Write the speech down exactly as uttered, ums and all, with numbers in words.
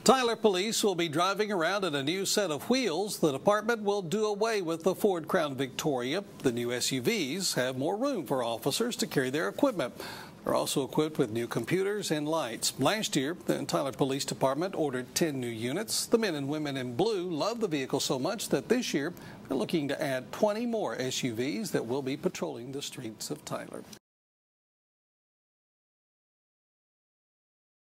Tyler police will be driving around in a new set of wheels. The department will do away with the Ford Crown Victoria. The new S U Vs have more room for officers to carry their equipment. They're also equipped with new computers and lights. Last year, the Tyler Police Department ordered ten new units. The men and women in blue love the vehicle so much that this year they're looking to add twenty more S U Vs that will be patrolling the streets of Tyler.